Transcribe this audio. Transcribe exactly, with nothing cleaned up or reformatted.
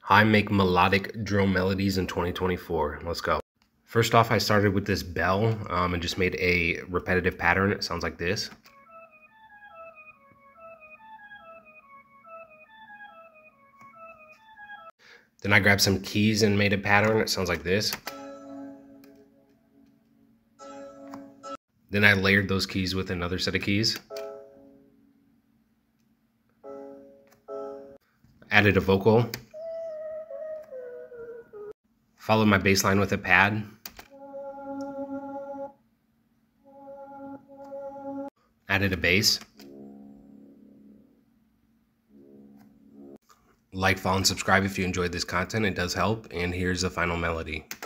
How I make melodic drill melodies in twenty twenty-four. Let's go. First off, I started with this bell um, and just made a repetitive pattern. It sounds like this. Then I grabbed some keys and made a pattern. It sounds like this. Then I layered those keys with another set of keys. Added a vocal. Followed my bass line with a pad. Added a bass. Like, follow, and subscribe if you enjoyed this content. It does help. And here's the final melody.